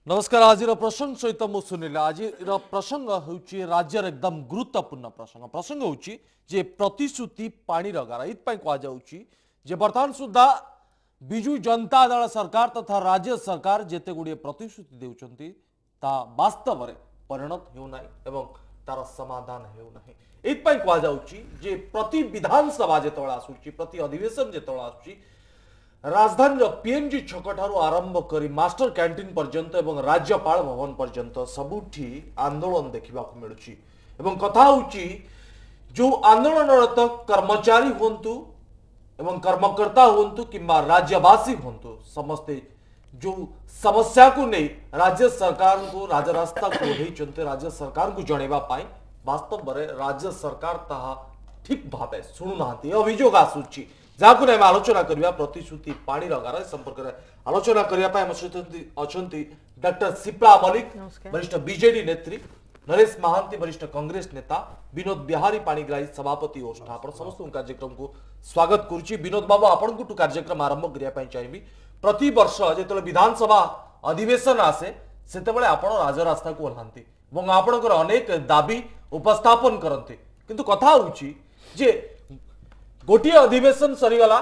नमस्कार। आज प्रसंग सहित मु सुनिल। आज प्रसंग हूँ राज्यर एकदम गुरुत्वपूर्ण प्रसंग हूँ जे प्रतिश्रुति पानी गारा इतपाई कहुचे बर्तमान सुधा विजु जनता दल सरकार तथा राज्य सरकार जेते गुड़िए प्रतिश्रुति देउछंती ता वास्तव में परिणत होना एवं तार समाधान होना इतपाई कहुचे जे प्रति विधानसभा जो आसूची प्रति अधिवेशन जो आसूची राजधानी पीएनजी छक ठारू आरंभ करी मास्टर कैंटीन पर्यंत एवं राज्यपाल भवन पर्यंत सबुठी आंदोलन देखा मिलूँ एवं कथा होची जो आंदोलनरत कर्मचारी हुंतु एवं कर्मकर्ता हुंतु किंबा राज्यवासी हुंतु समस्ते जो समस्या को नहीं राज्य सरकार को राजरास्ता को ओह्लैचंते राज्य सरकार को जनइबा पाई वास्तव में राज्य सरकार ताहा ठीक भावे शुणुना अभियोग आसूची जहाँ को आलोचना करवा प्रतिश्रुति पानी गार संपर्क में आलोचना करने सहित अच्छा डॉक्टर सिप्ला मलिक वरिष्ठ बीजेडी नेत्री नरेश महांती वरिष्ठ कांग्रेस नेता विनोद बिहारी पाणिग्राही सभापति ओष्ठा आप समस्त कार्यक्रम को स्वागत करुच्ची। विनोद बाबू आपन कार्यक्रम आरंभ करने चाहिए प्रति वर्ष जो विधानसभा अधिवेशन आसे से आप राजरास्ता को ओह्लांती आपणकर अनेक दाबी उपस्थापन करते किंतु कथा होची जे गोटे अधिवेशन सरीगला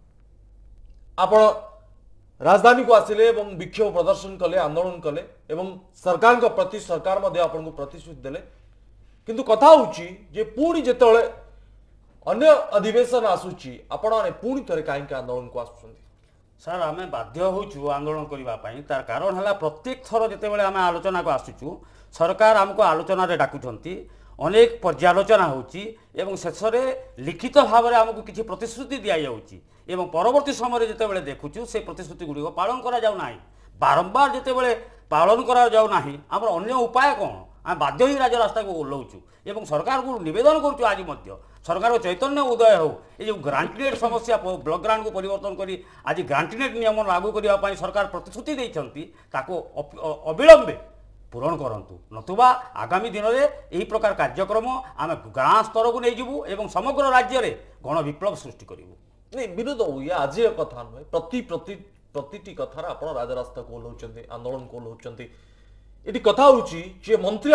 आपण राजधानी को आसिले एवं विक्षोभ प्रदर्शन कले आंदोलन कले एवं सरकार के प्रति सरकार आपन को प्रतिश्रुति देले किंतु कथा होची जे पुणी जेतळे अन्य अधिवेशन आसुची आपण माने पुणी थरे काहे के आंदोलन को आसुछंती। सर आमे बाध्य होचु आंदोलन करबा पई तार कारण हला प्रत्येक थर जेते बेले आमे आलोचना को आसुचु सरकार हमको आलोचना रे डाकुचंती अनेक पर्यालोचना होची एवं शेषरे लिखित भाव में आमको किसी प्रतिश्रुति दि जाउची एवं परवर्ती समय जिते बड़े देखुचु से प्रतिश्रुति गुड़िक पालन करा जाउ नाही बारंबार जिते बड़े पालन करा जाउ नाही आमर अन्य उपाय कौन आम बाध्य ही राजरास्ता को ओह्लौचु एवं सरकार को निवेदन करुचु आज मध्य सरकार चैतन्य उदय हो ये जो ग्रांटीनेट समस्या ब्लॉक ग्रांट को परिवर्तन करी आज ग्रांटीनेट नियम लागू करने सरकार प्रतिश्रुति देइछंती ताको अविलंबे पूरण करंतु नतुबा आगामी दिन में यही प्रकार कार्यक्रम आम गाँ स्तर को नहीं जीवु एवं समग्र राज्य में गण विप्लव सृष्टि करूँ। नहीं विनोद ये आज कथा नुहे प्रति कथार आप राजरास्ता को ओह्लौचंती आंदोलन को ओह्लौचंती ये कथा होची मंत्री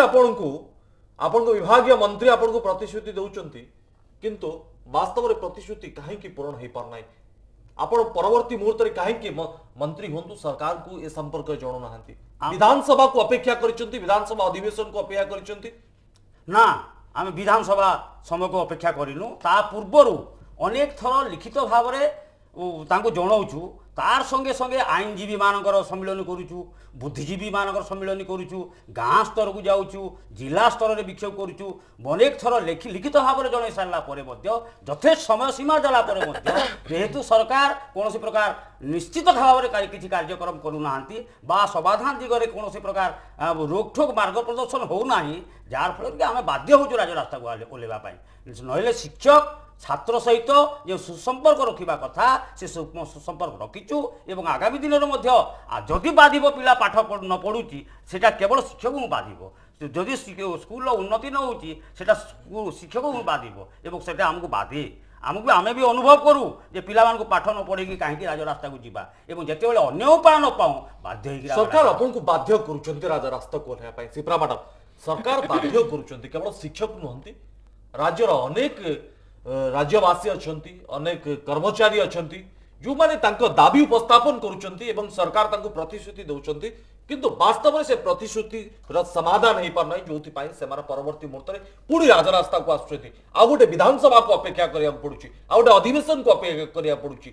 आपण विभागीय मंत्री आपण को प्रतिश्रुति दौरान किंतु वास्तव में प्रतिश्रुति कहीं पूरण हो पारना आपण परवर्ती मुहूर्त में कहीं मंत्री हूँ सरकार को ए संपर्क जणुना विधानसभा को अपेक्षा करिसेंती विधानसभा अधिवेशन को अपेक्षा करिसेंती ना आम विधानसभा समय को अपेक्षा करिनु ता पूर्वरु अनेक थर लिखित भाव में तांको जणाउछु तार संगे संगे आईनजीवी मानकर सम्मिलन करूछु बुद्धिजीवी मानकर सम्मिलन करूछु गाँ स्तर को जाऊछु जिला स्तर में विक्षोभ करूछु अनेक थर लिखित भाव में जन सारा यथेष समय सीमा देला जेहेतु सरकार कौन प्रकार निश्चित भाव में किसी कार्यक्रम करूना बा समाधान दिगरे कौन प्रकार रोकठोक मार्ग प्रदर्शन होना जार फल कि आम बाध्य हो राजरास्ता को ओह्लैवाई नहले शिक्षक छात्र सहित जो सुसंपर्क रखा कथा से सुसंपर्क रखीचु एवं आगामी दिन में जदि बाधिब पिला पाठ न पढ़ुची सेटा केवल शिक्षक को बाधिब जदि स्कूल उन्नति न होची सेटा शिक्षक को बाधिब एवं सेटा हमको बाधे आमको आमे भी अनुभव करूँ जे पिला पाठ न पढ़ी कहीं राजरास्ता को जीवा एवं जिते बड़े अन्य उपाय न पाऊँ बाध्य सरकार अपन को बाध्य करुछंती राजरास्ता को ओह्लैवा सिप्रा मैडम सरकार बाध्य करुछंती केवल शिक्षक नुहंती राज्यर अनेक राज्यवासी अच्छी अनेक कर्मचारी अच्छा जो माने तांको दाबी उपस्थापन करुछंती एवं सरकार तांको प्रतिश्रुति दौरान किंतु वास्तव में से प्रतिश्रुति समाधान हो पार नहीं जो से परवर्ती मुहूर्त में पुणी राजरास्ता को आसुछंती आ गोटे विधानसभा को अपेक्षा करिया पड़ुची आ गोटे अधिवेशन को अपेक्षा करिया पड़ुची।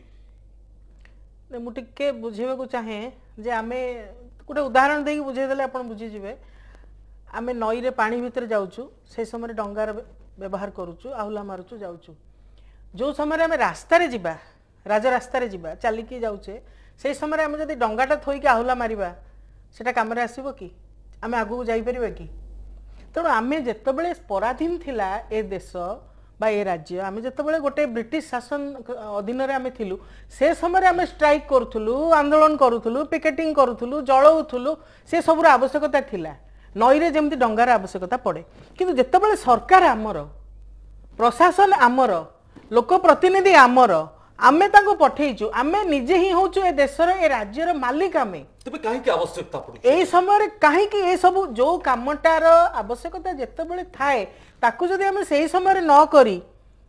मु टिके बुझेबा चाहे जे आमे गोटे उदाहरण देकी बुझेदेले आपण बुझी जिवे आमे नई रे पानी भितर जाउछु से समय डंगार व्यवहार करुचु आहुला मारुचु जाउचु जो समय आम रास्तार जीवा राजरास्तार जीवा चलिकी जाऊे से समय आम जब डंगाटा थोइकी आहुला मारिबा सेटा काम आसब कि आम आगू जापर कि तेणु आम जितेबले पराधीन थिला ए देश बा ए राज्य आम जितेबले गोटे ब्रिटिश शासन अधीन आम थिलु से समय आम स्ट्राइक करूँ आंदोलन करूँ पिकेटिंग करूँ जलाऊलु से सबूर आवश्यकता थिला नई रे जमती डंगार आवश्यकता पड़े किंतु जितेबाला सरकार आमर प्रशासन आमर लोक प्रतिनिधि आमर आमे तांको पठेइछु आमे निजे ही होछु ए देशर ए राज्यर मालिक आमे तबे काहे की आवश्यकता पड़ी एई समय रे काहे कि ए सब जो कामटार आवश्यकता जेते बेले थाए ताकू जदि आमे सेही समय रे न करी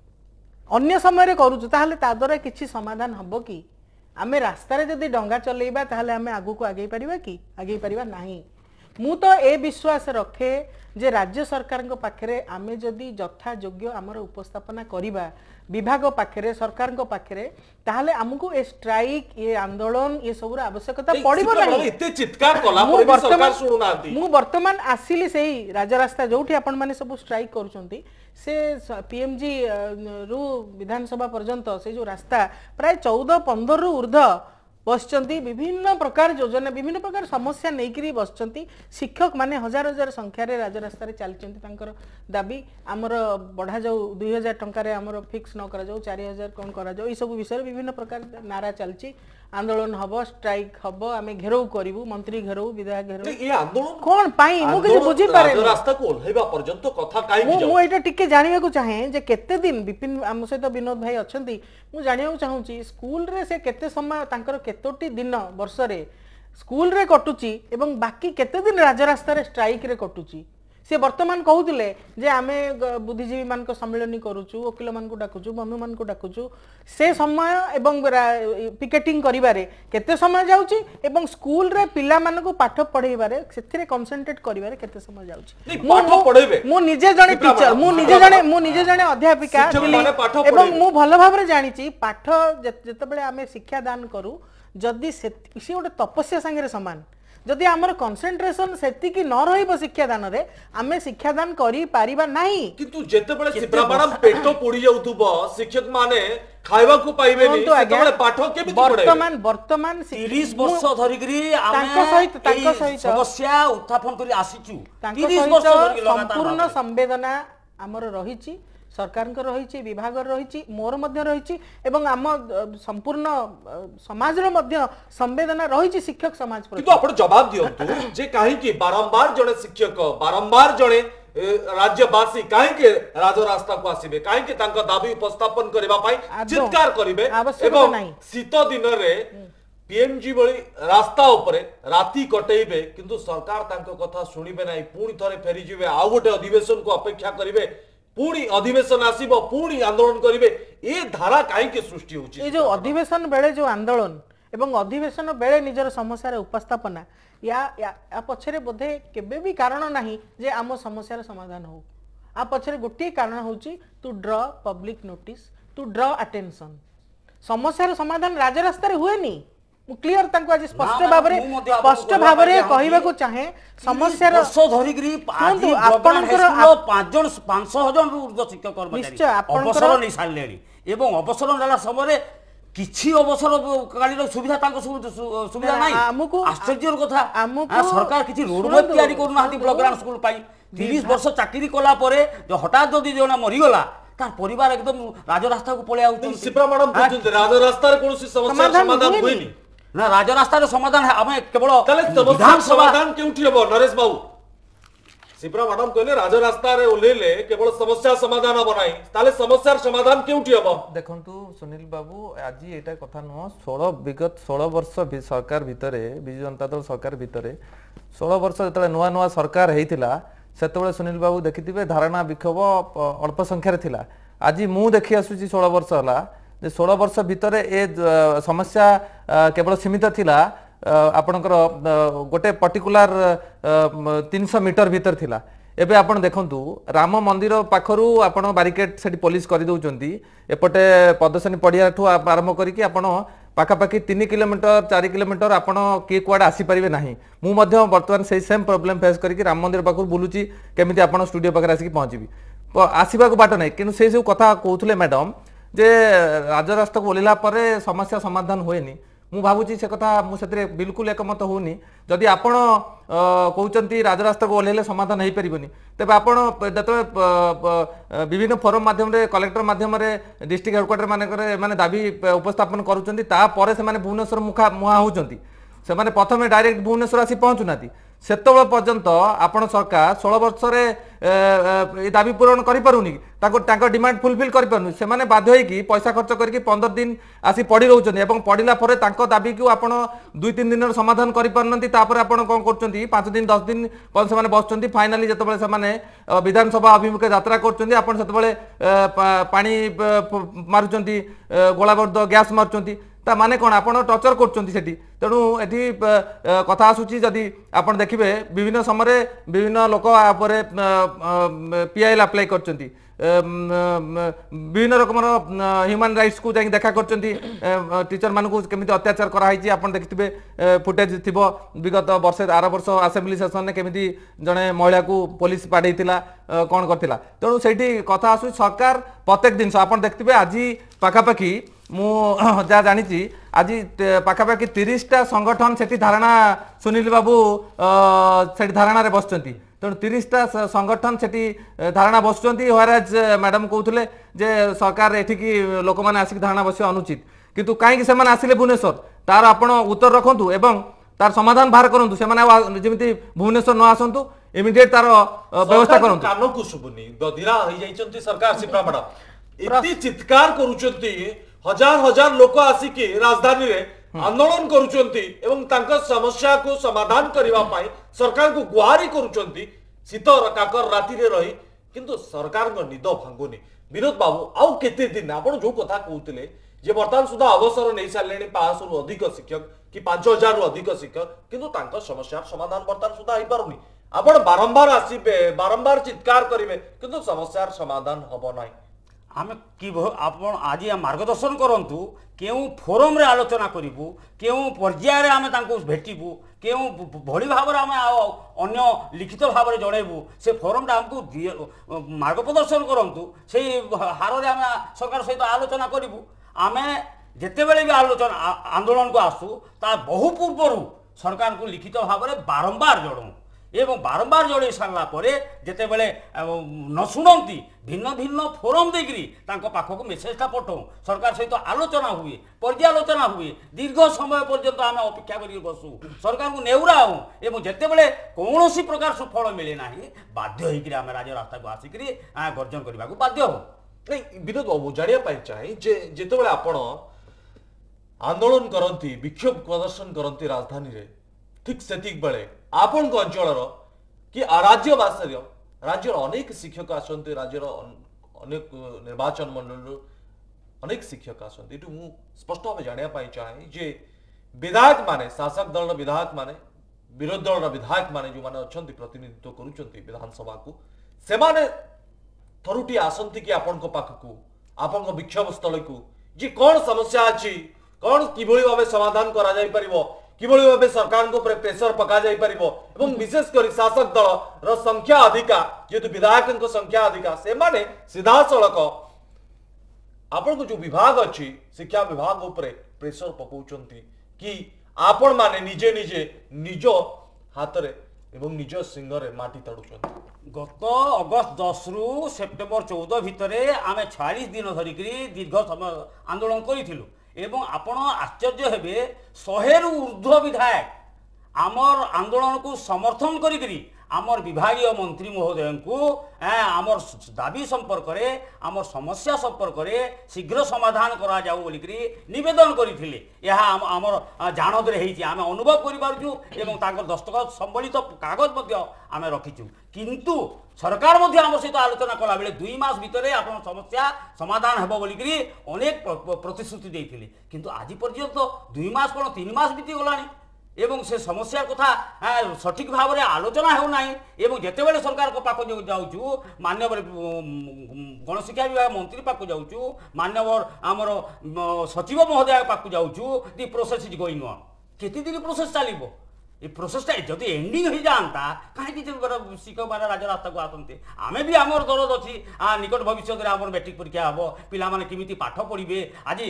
अन्य समय रे करूछु ताहले ता द्वारा किछि समाधान हबो कि आमे रास्ता रे जदि डंगा चलेइबा ताहले आमे आगु को आगे परिबा कि आगे परिबा नाही मु तो ए विश्वास रखे जे राज्य सरकार को पाखरे आमे जदि यथा योग्य आमर उपस्थापना करिबा विभाग पाखरे सरकार को पाखरे ताहले हमको ए स्ट्राइक ये आंदोलन ये सब आवश्यकता पड़िबो नाही एते चित्कार कला पर भी सरकार सुनु नांती मु वर्तमान आसिली सेही राजरास्ता जोठी आपण माने सब स्ट्राइक करूचंती से पीएमजी रु विधानसभा पर्यंत से जो रास्ता प्राय 14-15 रु ऊर्ध्व बसचंती विभिन्न प्रकार योजना विभिन्न प्रकार समस्या नेकरी बसचंती शिक्षक माने हजार हजार संख्या रे राजरास्ता रे चलचंती तांकर दाबी हमर बढ़ा जाऊ 2000 टंका रे हमर फिक्स न करा जाऊ 4000 कोन करा जाऊ ई सब विषय विभिन्न प्रकार नारा चलची आंदोलन हबो स्ट्राइक हबो आमे घेराव करिवु मंत्री घेराव विधायक घेराव ए आंदोलन कोन पाई मु के बुझी पारे रास्ता को ओल्हेबा पर्यंत कथा काई की मु एटा टिके जानिबा को चाहे जे केते दिन विपिन हम सहित विनोद भाई अछंती मु जानिबा को चाहूची स्कूल रे से केते समय तांकर केतोटी दिन वर्ष रे स्कूल रे कटुची एवं बाकी केते दिन राजरास्ता रे स्ट्राइक रे कटुची से वर्तमान कहूले जे आमे बुद्धिजीवी मान को सम्मेलन करूछु वकील मान को डाकुछु बंधु मान को डाकुछु से समय एवं पिकेटिंग करिबारे केते समय जाउची एवं स्कूल रे पिला मान को पाठ पढाइबारे सेथिरे कंसंट्रेट करिबारे केते समय जाउची पाठ पढाइबे मु निजे जने टीचर मु निजे जने अध्यापिका एवं मु भलो भाबरे जानिची पाठ जेतेबेले आमे शिक्षा दान करू जदी से गोटे तपस्या संगे समान जदि आमर कंसंट्रेशन सेति की न रहिबो शिक्षा दान रे आमे शिक्षा दान करी पारिबा नाही किंतु जेते बेले सिब्रा मैडम पेटो पोडी जाउथुबो शिक्षक माने खाइबा को पाइबे नि सेते पाठ केबि पढाइबे वर्तमान 30 वर्ष धरिकरी आमे तांको सहित समस्या उत्थापन करी आसीचु 30 वर्ष धरि लगातार संपूर्ण संवेदना आमर रहिची सरकार को रही विभाग रही मोर मध्य रही एवं आम संपूर्ण समाज रो मध्य संवेदना रही शिक्षक समाज पर किंतु आपण जवाब दियंतु जे काहे कि बारंबार जने शिक्षक बारंबार जने राज्यवासी काहे कि राजरास्ता को आसीबे काहे कि तांका दाबी उपस्थापन करबा पई चित्कार करिवे एवं शीत दिन रे पीएमजी बळी रास्ता उपरे राती कटैबे किंतु सरकार तांको कथा सुनिबे नाही पुणी थरे फेरी जिवे आ गोटे अधिवेशन को अपेक्षा करिवे पुणी अधिवेशन आसीबो पुणी आंदोलन करिवे ए धारा काहे के सृष्टि होची ए जो अधिवेशन बेले जो आंदोलन एवं अधिवेशन बेले निजर समस्या रे उपस्थापना या पछरे बोधे केबे भी कारण नाही जे आम समस्या रे समाधान हो आ पछरे गोटे कारण होची to draw public notice to draw attention समस्या रे समाधान राजरास्ता रे हुएनी क्लियर तांको आज स्पष्ट भाबरे कहिबा को चाहे समस्या रो वर्ष धरिग्री आदि आपनकर 500 जन ऊर्ध्व शिक्षक कर्मचारी अवसर नै सारलेनी एवं अवसर नेला समय किछि अवसर कालीर सुविधा तांको सुविधा नै आश्चर्यर कथा सरकार किछि रोड मैप तयारी करू नाहति ब्लॉक ग्राउंड स्कूल पाई 30 वर्ष चाकरी कोला परे जो हठात जदी जोना मरि गला तार परिवार एकदम राजरास्ता को पळे आउत सिप्रा मैडम कहते राजरास्ता रे कोनोसी समस्या समाधान होइनी ना राजरास्ता समाधान है हमें केवल विधान समाधान केउठी हबो नरेश बाबू सिप्रा मैडम कहले राजरास्ता रे ओलेले केवल समस्या समाधान हबो नाही ताले समस्यार समाधान केउठी हबो देखंतु सुनील बाबू आज एटा कथा न विगत 16 वर्ष सरकार भितरे बिजु जनता दल सरकार भितरे 16 वर्ष जतले नुआ नुआ सरकार हेइतिला सेतबेले सुनील बाबू देखिथिबे धारणा विक्षोभ अल्प संख्या रे थिला आज मु देखि आसुची 16 वर्ष हला 16 वर्ष भितर ए समस्या केवल सीमित थिला आपणकर गोटे पर्टिकुलर 300 मीटर भीतर थिला एबे आपण देखंतु राम मंदिर पाखरु आपण बैरिकेड सेठी पुलिस करि दउचंती एपटे पदसनी पडिया ठु आरंभ करिकि आपण पाखापाखि 3 किलोमीटर 4 किलोमीटर आपण के कुआडे आसी परिबे नाही मु मध्य वर्तमान से सेम प्रॉब्लम फेस करिकि राम मंदिर पाखरु बुलुची केमिति आपण स्टूडियो पाखर आसी पहुंचीबी आसीबा को बाट नाही किनु से सब कथा कहउथले मैडम जे राजरास्ता को ओलिला परे समस्या समाधान होएनी मु भाबुची से कथा मु सेतरे बिल्कुल एकमत होनी जदि आपण कहउचंती राजरास्ता को ओलेले समाधान हेई परिबनी तबे आपण जतले विभिन्न फोरम माध्यम रे कलेक्टर माध्यम रे डिस्ट्रिक्ट हेडक्वार्टर माने करे माने दाबी उपस्थापन करूचंती ता परे से माने भुवनेश्वर मुहा होचंती से माने प्रथमे डायरेक्ट भुवनेश्वर आसी पहुंचुनाती सेतबेले पर्यंत आपण सरकार 16 वर्ष रे दाबी पूरण करि पारुनी ताको डिमांड फुलफिल करि पारुनी से माने बाध्य होई कि पैसा खर्च करके 15 दिन आसी पड़ी रहउछन एवं पड़िला परे ताको दाबी को आपण 2-3 दिन समाधान करि पारनंती तापर आपण कोन करचंती 5 दिन 10 दिन पर से माने बसचंती फाइनली जतबेले से माने विधानसभा अभिमुखे यात्रा करचंती आपण सेतबेले पानी मारुचंती गोलाबारूद गैस मारुचंती ता माने कोन आपण टर्चर करचंती सेठी तेणु एठी कथा आसुची जदि आपण देखिबे विभिन्न समय विभिन्न लोक आपरे पीआईएल अप्लाई करचंती विभिन्न रकम ह्यूमन राइट्स को जाई देखा करचंती टीचर मान को केमिति अत्याचार करा हाइची आपण देखिथिबे फुटेज थिबो विगत वर्ष 8 वर्ष असेंबली सेशन ने केमिति जने महिला को पुलिस पाडैतिला कोन करथिला तेणु सेठी कथा आसु सरकार प्रत्येक दिन आपण देखिथिबे आजी पाखापाखी मु जा जानी आज पाखापाखि 30टा संगठन से धारणा सुनील बाबू से धारणा रे बसचंती तेणु 30टा संगठन से धारणा बसचंती हराज मैडम कहते जे सरकार एठिकी लोक मैंने आसिक धारणा बस अनुचित किंतु कहीं से आसिले भुवनेश्वर तार आपण उत्तर रखु एवं तार समाधान बाहर करूँ से जमी भुवनेश्वर न आसतु इमिडिएट तार व्यवस्था करूँ कान को शुभुनी बधिरा हो जाइछंती सरकार सिप्रा मैडम इति चित्कार करूछंती हजार हजार लोक आसिकी राजधानी रे आंदोलन करूछंती एवं तांका समस्या को समाधान करिवा पाई सरकार को गुहारी करूछंती शीत काकर राति रे रही किंतु सरकार को निद भांगुनी विनोद बाबू आउ केते दिन आपण जो कथा कहउतिले जे वर्तमान सुधा अवसर नै सालेनी 500 रु अधिक शिक्षक कि 5000 रु अधिक शिक्षक किंतु तांका समस्या समाधान वर्तमान सुधा होई पारुनी आपण बारंबार आसीबे बारंबार चित्कार करिवे किंतु समस्या समाधान हबो नाही आम कि आपण आज मार्गदर्शन करंतु केउ फोरम रे आलोचना करिवु केउ पर्याय रे आमे तांको भेटिबु केउ भली भाव रे आमे अन्य लिखित भाव रे जणैबु से फोरम रे हमकु मार्ग प्रदर्शन करंतु से हार रे आमे सरकार सहित आलोचना करिवु आमे जेते बेले भी आलोचना आंदोलन को आसु ता बहु पूर्वरु सरकार को लिखित भाव रे बारंबार जणौ एवं बारंबार जड़े सारा जिते बड़े न शुणती भिन्न भिन्न फोरम देकरी पाखक मेसेजटा पठाऊ सरकार सहित आलोचना हुए पर्यालोचना हुए दीर्घ समय पर्यंत आम अपेक्षा कर बसु सरकार को नेउराऊ एवं जिते बड़े कौन प्रकार सुफल मिले ना बाध्य होकर राज रास्ता को आसिक गर्जन करने को बाध्य हो नहीं विनोद बाबू जाना चाहे जिते आपण आंदोलन करती विक्षोभ प्रदर्शन करती राजधानी रे ठीक सेतिक बेले आपण अंचल कि राज्यवासी राज्यर अनेक शिक्षक आसते राज्यर अनेक निर्वाचन मंडल अनेक शिक्षक आसते मु स्पष्ट भाव जानापी चाहे जे विधायक माने शासक दल विधायक माने विरोधी दल विधायक माने जो माने अच्छा प्रतिनिधित्व करुँच विधानसभा को सेमाने थरुटी आसती कि आपण पाखक आपण विक्षोभ स्थल को जी कौन समस्या अच्छी कौन किभली भाव समाधान करा जाई परिबो किभली भाव सरकार को प्रेसर पका जाई परिबो एवं विशेष कर शासक दल रो संख्या अधिका जेतु विधायक संख्या अधिका से माने सीधा सड़क आपण को जो विभाग अच्छी शिक्षा विभाग उपरे प्रेसर पकाउचंती कि आपण माने निजे निजे निज हाथ रे एवं निज सिंगरे माटी तड़ुचंती गत अगस्त 10 रु सेप्टेम्बर 14 भितरे आमे 40 दिन धरिकरी दीर्घ समय आंदोलन करिथिलु एवं आपण आश्चर्य हेबे 100 रु ऊर्ध्व विधायक आमर आंदोलन को समर्थन करी आमर विभागीय मंत्री महोदय को आमर दाबी संपर्क में आमर समस्या संपर्क में शीघ्र समाधान करा जाऊ बोलिकरी निवेदन करथिले यह आमर जानद रे हेछि आमे अनुभव करि पारछु एवं ताकर दस्तखत संबलित कागज मध्य आमे रखिछु किंतु सरकार मध्य आम सहित आलोचना कला बेले 2 मास भितरे आपण समस्या समाधान हेबो बोलिकरी अनेक प्रतिश्रुति देथिले किंतु आज पर्यंत 2 मास कोन 3 मास बीती गलानी एवं से समस्या कथा सठिक भाव में आलोचना होना एवं जिते बड़े सरकार को पाक जाऊँ मानव गणशिक्षा विभाग मंत्री पाक जाऊँ मानव आमर सचिव महोदय पाक जाऊँ the process is going on केते दिन प्रोसेस चलो ये प्रोसेसटा जदि एंडिंग हो जाता कहीं शिक्षक मैंने राज रास्ता को आसते आमे भी आमर दरद अच्छी निकट भविष्य में आम मैट्रिक परीक्षा हम पिला माने किमिति पाठ पढ़े आज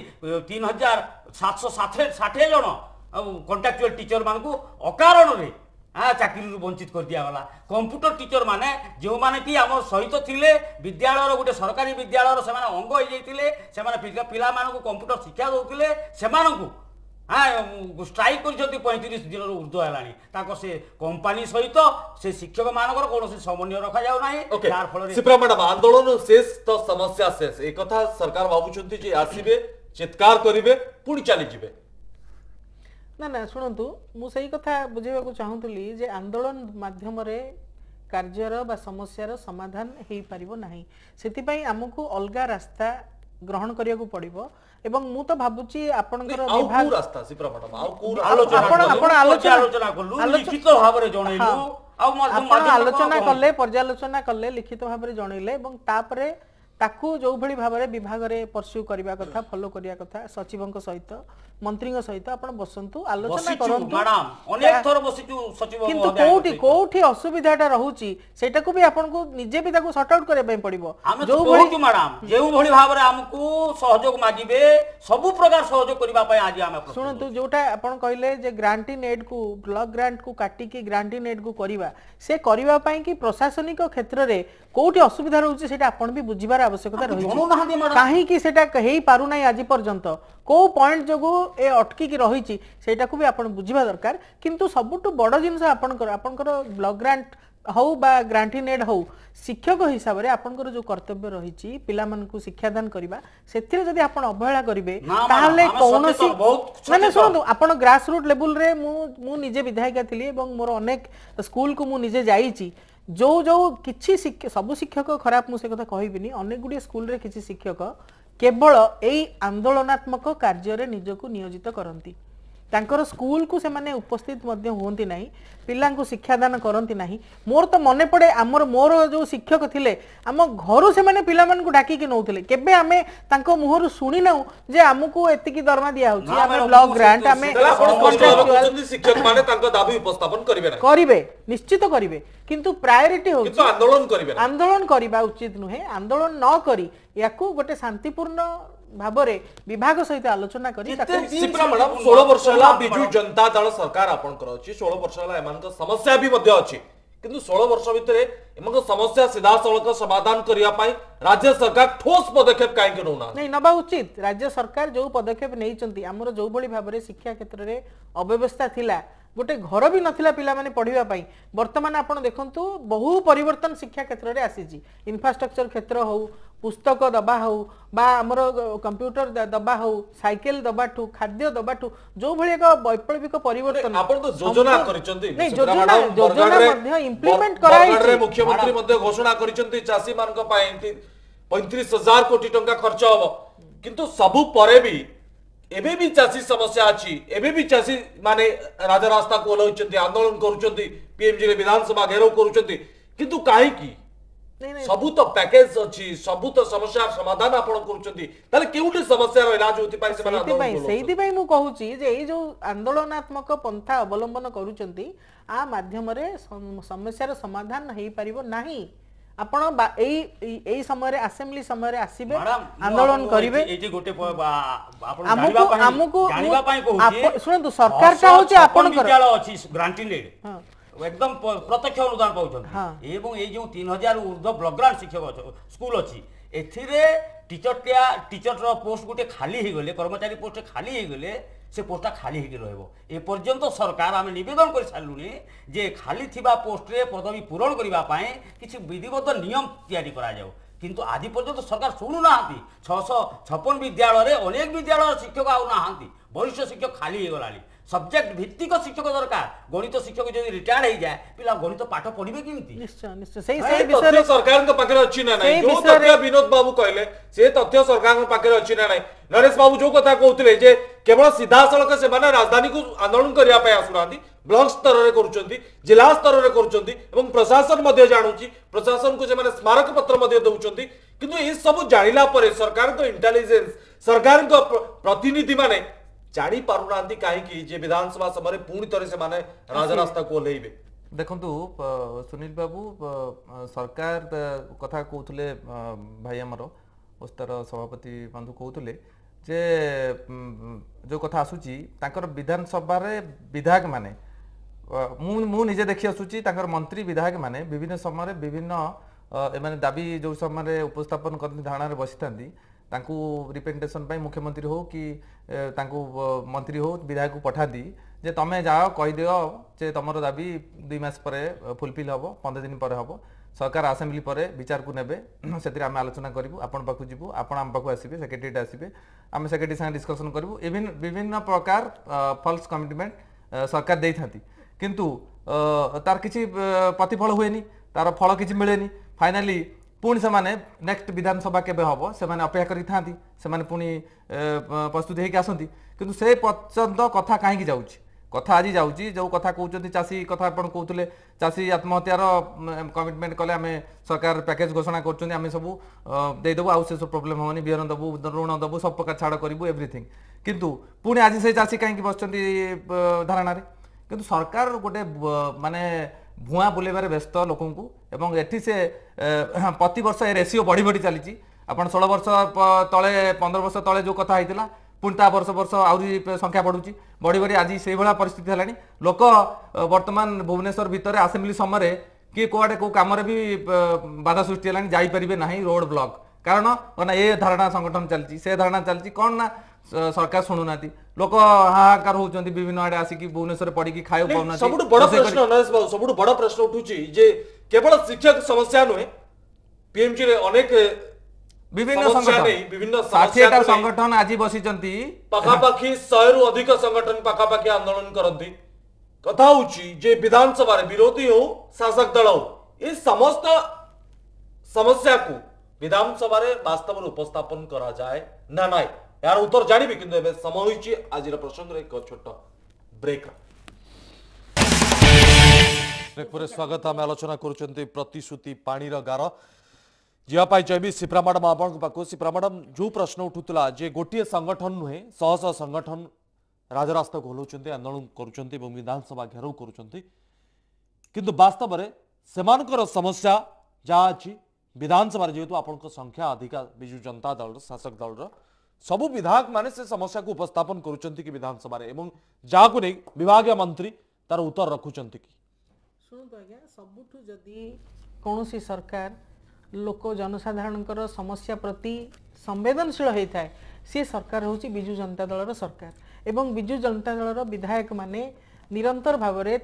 3760 जन कंट्राक्चुअल टीचर मान को अकारण रे चाकरी वंचित कर दिगला कंप्यूटर टीचर माने जो माने कि आम सहित थिले विद्यालय गोटे सरकारी विद्यालय से अंग हो जाते पिला मान को कंप्यूटर शिक्षा दौले से हाँ स्ट्राइक कर 35 दिन ऊर्ध्व है से कंपानी सहित से शिक्षक मानकर कौन समन्वय रखा जाऊ ना ओके यार फल सिप्रा मैडम आंदोलन शेष तो समस्या शेष एक कथा सरकार भावुंट जे आसीबे चित्कार करिवे पुणी चली जिवे ना ना शुणु मुझे कथा बुझेबा चाहूली जे आंदोलन माध्यम कार्यर बा समस्यार समाधान हो पारिबो नाही सेतिपई हमकु अलगा रास्ता ग्रहण करिया को पड़िबो एवं मु तो भाबुची आपनकर विभाग रास्ता सिप्रा मैडम आलोचना कलु लिखित भाव रे जणैलु आ आपण आलोचना कले पर्यालोचना कले लिखित भाव रे जणैले एवं तापरे ताकू जो भली भाव रे विभाग रे परस्यू करिया कथा फॉलो करिया कथा सचिवंक सहित मंत्रींक सहित आपण बसंतु आलोचना करंतु मैडम अनेक थोर बसिचु सचिव किंतु कोठी असुविधाटा रहूची सेटा को भी आपण को निजे भी ताकू सॉर्ट आउट करे पय पड़िबो जो भली मैडम जेउ भली भाव रे हमकु सहयोग मागिबे सब प्रकार सहयोग करिबा पय आज हम सुनंतु जोटा आपण कहले जे ग्रांटिंग एड को ब्लॉक ग्रांट को काटी की ग्रांटिंग एड को करिबा से करिबा पय कि प्रशासनिक क्षेत्र रे कोठी असुविधा रहूची सेटा आपण भी बुझिबार आवश्यकता रही कहीं कि सेटा हेई पारु नाही आज पर्यंत को पॉइंट जोगु ए अटकी की रही सेटा को भी आपण बुझिबा दरकार किंतु सबुटु बड़ जिनस आपनकर ब्लॉक ग्रांट हौ बा ग्रांटिंग एड हौ शिक्षक हिसाब रे आपनकर जो कर्तव्य रही पिला मन को शिक्षादान करिबा सेथिरे जदि आपण अवहेला करिवे ताहाले कोनोसी माने सुनंतु आपण ग्रास रूट लेवल रे मु निजे विधायिका थिली एवं मोर अनेक स्कूल को मु निजे जाईची जो जो किछि सब शिक्षक खराब मु से कथा कहबिनी अनेक गुडी स्कूल रे किछि शिक्षक केवल एई आंदोलनात्मक कार्य रे निजको नियोजित करंती तांकर स्कूल को से माने उपस्थित मध्य होंती नाही पिलां को शिक्षादान करंती नाही मोर तो मने पड़े आमर मोर जो शिक्षक थिले आम घरु से माने पिला मन को डाकी के नौथिले केबे आमे तांको मुहरु सुनी नाउ जे हमकु एतिकी दरमा दिया होची आमे ब्लॉक ग्रांट आमे शिक्षक माने तांको दाबी उपस्थापन करिवे ना करिवे निश्चित करिवे किंतु प्रायोरिटी हो किंतु आंदोलन करिवे ना आंदोलन करिबा उचित नुहे आंदोलन न करी याकू गोटे शांतिपूर्ण भाबरे विभाग सहित आलोचना करी सिप्रा मैडम 16 वर्ष हला बिजू जनता दल सरकार आपनकर अछि 16 वर्ष हला एमान समस्या भी मध्य अछि किंतु 16 वर्ष भितरे एमान समस्या सीधा सड़क समाधान करिया पाई राज्य सरकार ठोस पदक्षेप काहे के नोना नहीं नबा उचित राज्य सरकार जो पदक्षेप नै चंती हमर जो बळी भाबरे शिक्षा क्षेत्र रे अव्यवस्था थिला गोटे घर भी नथिला पिला माने पढ़िबा पाई वर्तमान आपण देखंतु बहु परिवर्तन शिक्षा क्षेत्र रे आसीजी इंफ्रास्ट्रक्चर क्षेत्र हो पुस्तक दबा हो बा हमर कंप्यूटर दबा हो साइकिल दबाठू खाद्य दबाठू जो भली एक वैप्लविक परिवर्तन आपण तो योजना करिसंती नहीं योजना मध्ये इंप्लीमेंट कराई रे मुख्यमंत्री मध्ये घोषणा करिसंती चासी मानक पाई 35,000 कोटी टंका खर्च हो किंतु सबु परे भी एबे भी चासी समस्या अछि एबे भी चासी माने राजा रास्ता को ओलौचंती आंदोलन करूचंती पीएमजी रे विधानसभा घेराव करूचंती किंतु काहे की सबु तो पैकेज अछि सबु तो समस्या समाधान आपण करूचंती ताले केउटी समस्या रो इलाज होती पाई से माने सेहिति पई मु कहूची जे ए जो आंदोलनात्मक पंथा अवलंबन करूचंती आ माध्यम रे समस्या रो समाधान हेई परिबो नाही आपण एई समय रे असेंबली समय रे आसीबे आंदोलन करिवे एजी गोटे आपण जानिबा पई कहूची सुनंतु सरकार का होची आपण विद्यालय अछि ग्रांटिंग एड एकदम प्रत्यक्ष अनुदान पाउछन एवं ए जो 3000 ऊर्ध्व ब्लॉक ग्रांट शिक्षक स्कूल अछि एथिरे टीचर पोस्ट गोटे खाली ही गले कर्मचारी पोस्ट खाली ही गले से पोस्टा खाली ही रहबो ए पर्यंत सरकार आमे निवेदन कर सालुनी जे खाली थिबा पोस्ट रे पदवी पूरण करिबा पाए किछि विधिबद्ध नियम तैयारी करा जाऊ किंतु आदि पर्यंत सरकार सुनु नाहांती 656 विद्यालय रे अनेक विद्यालय शिक्षक आउ नाहांती वरिष्ठ शिक्षक खाली ही गलाली सब्जेक्ट भित्तिक शिक्षक दरकार गणित शिक्षक जदि रिटायर्ड हो जाए पिला गणित पाठ पढ़िबे केमिति निश्चय निश्चय सही विषय सरकार के पाखे अछि ना नै जो तथ्य विनोद बाबू कहले से तथ्य सरकार के पाखे अछि ना नै नरेश बाबू जो कथा कहउतले जे केवल सीधा सड़क से माने राजधानी को आंदोलन करिया पय आसुनांती ब्लॉक स्तर रे करूचंती जिला स्तर रे करूचंती एवं प्रशासन मध्ये जानुची प्रशासन को जे माने स्मारक पत्र मध्ये दउचंती किंतु ए सब जानिला परे सरकार को इंटेलिजेंस सरकार को प्रतिनिधि माने जानी पारुनांती काहे कि जे विधानसभा समय पूर्ण तरह से माने राजा रास्ता को लेइबे देखंतु सुनील बाबू सरकार कथा कहउतले भाई हमरो उस्तर सभापति बंधु कहउतले जे जो कथा आसुची तांकर विधानसभा रे विधायक माने मु निजे देखि आसुची तांकर मंत्री विधायक माने विभिन्न समय विभिन्न एमाने दाबी जो समय उपस्थापन करती धारणा रे बसितांती तांकू रिप्रेजेंटेशन पाई मुख्यमंत्री हो कि तांकू मंत्री हो विधायक को पठाती जे तमें जाओ कहीदिव जे तुम दाबी 2 मास पर फुलफिल हम 15 दिन पर हम सरकार आसेम्बली पर विचार को नेबे से आम आलोचना करूँ आपण पाक जीवु आपण आम पाक आसबे सेक्रेटेरिएट आसबे आम सेक्रेटरी संगे डिस्कसन करूँ इवन विभिन्न प्रकार फल्स कमिटमेंट सरकार दे था किंतु तार किसी प्रतिफल हुए तार फल किसी मिले फाइनाली पुणी से नेक्स्ट विधानसभा केबे हम से अपेक्षा करी था से पुणी प्रस्तुत होकर आसती किंतु से पर्यंत कथा कहीं जाऊँगी कथा आज जाऊँगी जो कथा कहते चाषी कथा आप कहते चाषी आत्महत्यार कमिटमेंट कले आम सरकार पैकेज घोषणा कर सब देदेबू आउ से सब प्रोब्लेम होनी बिहन देबू ऋण देबू सब प्रकार छाड़ करूँ एवरीथिंग किंतु पुणी आज से चाषी कहीं बस धारणा किंतु सरकार गोटे माने भुआ बुलेबार व्यस्त लोक एवं एठी से प्रति वर्ष ए रेसीओ बढ़ी बढ़ी चली आपन 16 वर्ष तले 15 वर्ष तले जो कथा होता पुणी ता वर्ष वर्ष आहरी संख्या बढ़ुची बढ़ी बढ़ी आज से भाया परिस्थिति है लोक वर्तमान भुवनेश्वर भितर आसेम्बली समय किए कौटे कौ कम भी बाधा सृष्टि है जापारे ना रोड ब्लॉक कारण ये धारणा संगठन चलती से धारणा चलती कौन ना सरकार शुणुना लोक हाहाकार होती विभिन्न आड़े आसिक भुवनेश्वर पढ़ी खाई पाऊना सबुठ बड़ प्रश्न अनायस बाबू सबुठ बड़ प्रश्न उठुची जे केवल शिक्षक समस्या नुहे पीएमजी रे अनेक विभिन्न संगठन 60 संगठन आज बसी पाखापाखी 100 रु अधिक संगठन पाखापाखी आंदोलन करती कथा होची जे विधानसभा रे विरोधी हो शासक दल हो ये समस्त समस्या को विधानसभा रे वास्तव में उपस्थापन करा जाए ना ना यार उत्तर जानिबे किंतु एबे समय होईची आज प्रसंग रे एक छोट ब्रेक पर स्वागत आम आलोचना करुचंती प्रतिश्रुति पानी रो गार जीवाई चाहिए सिप्रा मैडम आपण पाक सिप्रा मैडम जो प्रश्न उठुला जे गोटे संगठन नुहे शह शह संगठन राजरास्ता घोलौं आंदोलन करुँच विधानसभा घेराव करुँच किंतु वास्तव में सेमानकर समस्या जहाँ अच्छी विधानसभा जेहेतु आपण संख्या अधिका विजु जनता दल शासक दल सबु विधायक माने से समस्या को उपस्थापन करुँच कि विधानसभा जहाँ को नहीं विभाग मंत्री तार उत्तर रखुंट कि शुणु आज्ञा सबुठु जदि कौन सरकार लोक जनसाधारण समस्या प्रति संवेदनशील होता है सी सरकार हूँ विजु जनता दलर सरकार एवं विजु जनता दलर विधायक माने निरंतर भाव में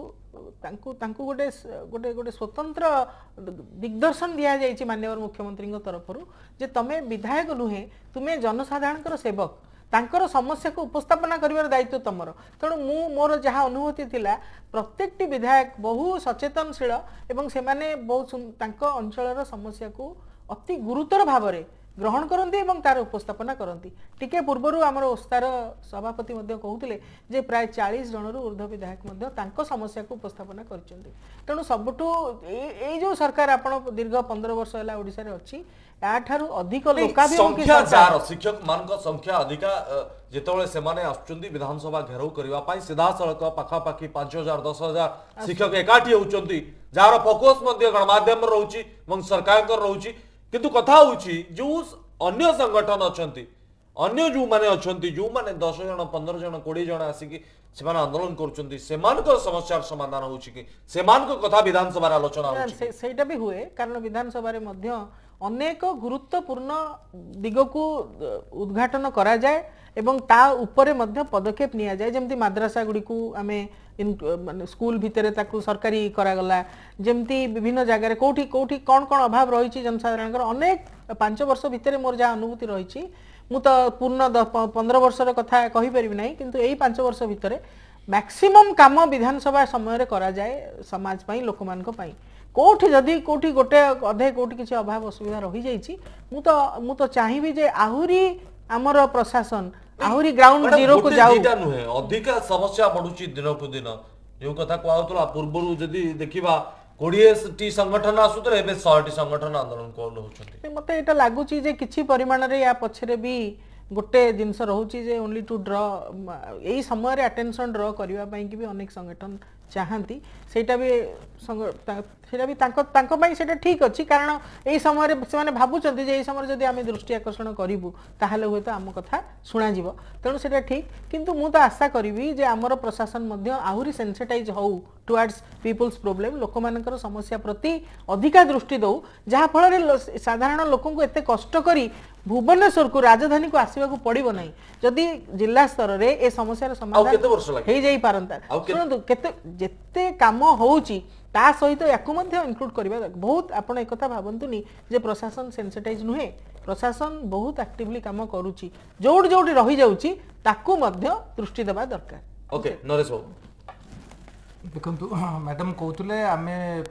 गोटे गोटे गोटे स्वतंत्र दिग्दर्शन दि जाइए माननीय मुख्यमंत्री तरफ जे तमें विधायक नुहे तुम्हें जनसाधारण सेवक तांकर समस्या को उपस्थापना करिवार दायित्व तुमर तेणु मु मोर जहाँ अनुभूति थिला प्रत्येक विधायक बहु सचेतनशील एवं से माने बहुत अंचल समस्या को अति गुरुतर भाव में ग्रहण करती और तार उपस्थापना करती टिके पूर्वर आमर ओस्तार सभापति कहते जे प्राय 40 जन ऊर्ध विधायक समस्या को उपस्थापना करछन्ति तेणु सबुठु ए जो सरकार आपण दीर्घ 15 वर्ष है ओडिसा रे अछि याठारु अधिक लोकाभिमुखी सरकार शिक्षक मान संख्या अधिका जेतबेले सेमाने आछुंती विधानसभा घेराव करबा पई सीधा सड़क पाखापाखी 5000 10000 शिक्षक एकाठी होउचंती जार फोकस मध्ये गणमाध्यम रहउची एवं सरकार कर रहउची किंतु कथा होउची जो अन्य संगठन अछंती अन्य जो माने अछंती जो माने 10 जन 15 जन 20 जन आसिकी सेमान आंदोलन करूचंती सेमानक समस्यार समाधान होउची कि सेमानक कथा विधानसभा रे आलोचना होउची सेटा भी हुए कारण विधानसभा रे मध्य अनेक गुरुत्वपूर्ण दिग को उद्घाटन करा जाए एवं ता उपरे मध्य पदक्षेप निया जाए जमती मद्रासा गुडी को आमे स्कूल भितर ताकू सरकारी करागला जमती विभिन्न जगह कोठी कोठी कौन कौन अभाव रही जनसाधारण अनेक 5 वर्ष भितर मोर जहाँ अनुभूति रही मु तो पूर्ण 15 वर्षर कथा कहि परिबि नाही किंतु एई 5 वर्ष भितर मैक्सिमम काम विधानसभा समय करा जाए समाज पई लोक मानक पई कोठी जदि कोठी गोटे अधे कोठी किसी अभाव असुविधा रही जाइछि मु तो चाहिबी जे आहुरी हमर प्रशासन आहुरी ग्राउंड जीरो को जाऊ नुहे अधिक समस्या बढ़ुची दिन को दिन जो कथा कहउतला पूर्वरु जदि देखिबा 20 टी संगठन आसुतरे एबे 100 टी संगठन आंदोलन कोन होचंती मते एटा लागुची जे किछि परिमाण रे या पछरे भी गोटे जिनस रोची जे ओनली टू ड्र यही समय अटेंशन ड्र करबा पई कि भी अनेक संगठन चाहती सेटा भी सेटा ठीक अच्छी कारण यही समय से भावुं जे समय जदि आम दृष्टि आकर्षण करूँ ताहले हुए तो आम कथा शुणा तेणु से ठीक किंतु मु तो आशा करी जे आमर प्रशासन आहरी सेंसिटाइज हो टुवर्ड्स पीपुल्स प्रोब्लेम लोक मानकर समस्या प्रति अधिका दृष्टि दौ जहाँ फल साधारण लोक एत कष्ट करी भुवनेश्वर को राजधानी को आसवा को पड़ो ना जदि जिला स्तर में ए समस्या केते वर्ष समाधान लागे? हो जाई पारंता शुणु केते जेते काम होउची ता सहित याकू मध्य इंक्लूड करबा दरकार बहुत आपण एक कथा भाबंतुनी जे प्रशासन सेंसिटाइज नुहे प्रशासन बहुत एक्टिवली काम करूची जोड़ जोड़ रही जाउची ताकू मध्य दृष्टि देबा दरकार ओके नरेश बाबू देखु मैडम कहते आम